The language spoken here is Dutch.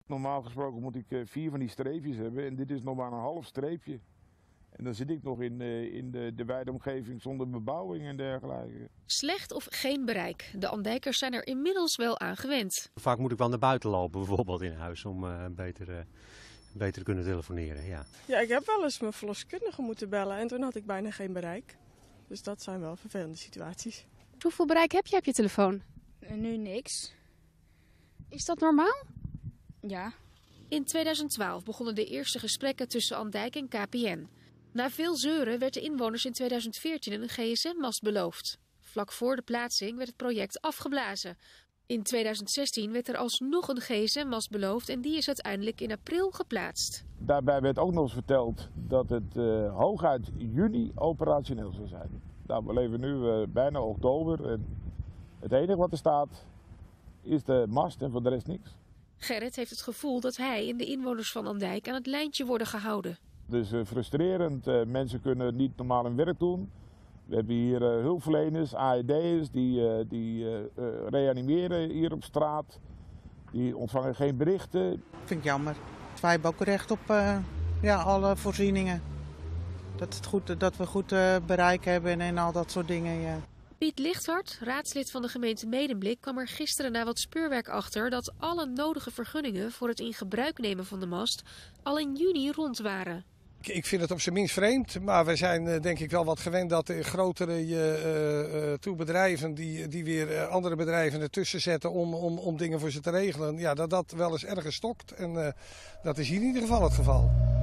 Normaal gesproken moet ik 4 van die streepjes hebben en dit is nog maar een half streepje. En dan zit ik nog in de wijde omgeving zonder bebouwing en dergelijke. Slecht of geen bereik. De Andijkers zijn er inmiddels wel aan gewend. Vaak moet ik wel naar buiten lopen, bijvoorbeeld in huis, om beter te kunnen telefoneren. Ja. Ja, ik heb wel eens mijn verloskundige moeten bellen en toen had ik bijna geen bereik. Dus dat zijn wel vervelende situaties. Hoeveel bereik heb je op je telefoon? Nu niks. Is dat normaal? Ja. In 2012 begonnen de eerste gesprekken tussen Andijk en KPN. Na veel zeuren werd de inwoners in 2014 een gsm-mast beloofd. Vlak voor de plaatsing werd het project afgeblazen. In 2016 werd er alsnog een gsm-mast beloofd en die is uiteindelijk in april geplaatst. Daarbij werd ook nog eens verteld dat het hooguit juni operationeel zou zijn. Nou, we leven nu bijna oktober en het enige wat er staat is de mast en voor de rest niks. Gerrit heeft het gevoel dat hij en de inwoners van Andijk aan het lijntje worden gehouden. Dus frustrerend, mensen kunnen niet normaal hun werk doen. We hebben hier hulpverleners, AED'ers, die reanimeren hier op straat. Die ontvangen geen berichten. Vind ik jammer. Wij hebben ook recht op alle voorzieningen. Dat we goed bereik hebben en al dat soort dingen. Ja. Piet Lichthart, raadslid van de gemeente Medemblik, kwam er gisteren na wat speurwerk achter dat alle nodige vergunningen voor het in gebruik nemen van de mast al in juni rond waren. Ik vind het op zijn minst vreemd, maar we zijn denk ik wel wat gewend dat de grotere bedrijven die weer andere bedrijven ertussen zetten om dingen voor ze te regelen, ja, dat wel eens ergens stokt. En dat is hier in ieder geval het geval.